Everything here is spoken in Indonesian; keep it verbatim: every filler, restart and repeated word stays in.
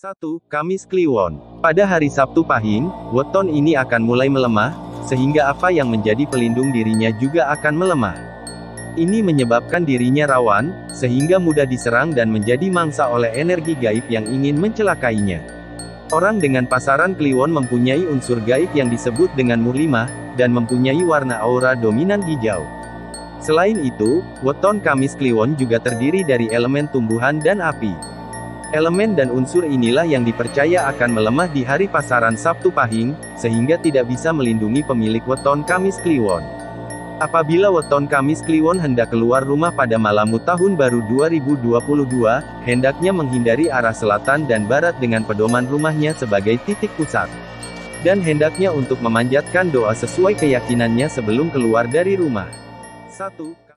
satu. Kamis Kliwon. Pada hari Sabtu Pahing, weton ini akan mulai melemah, sehingga apa yang menjadi pelindung dirinya juga akan melemah. Ini menyebabkan dirinya rawan, sehingga mudah diserang dan menjadi mangsa oleh energi gaib yang ingin mencelakainya. Orang dengan pasaran Kliwon mempunyai unsur gaib yang disebut dengan Murlimah, dan mempunyai warna aura dominan hijau. Selain itu, weton Kamis Kliwon juga terdiri dari elemen tumbuhan dan api. Elemen dan unsur inilah yang dipercaya akan melemah di hari pasaran Sabtu Pahing, sehingga tidak bisa melindungi pemilik weton Kamis Kliwon. Apabila weton Kamis Kliwon hendak keluar rumah pada malam tahun baru dua ribu dua puluh dua, hendaknya menghindari arah selatan dan barat dengan pedoman rumahnya sebagai titik pusat. Dan hendaknya untuk memanjatkan doa sesuai keyakinannya sebelum keluar dari rumah. satu.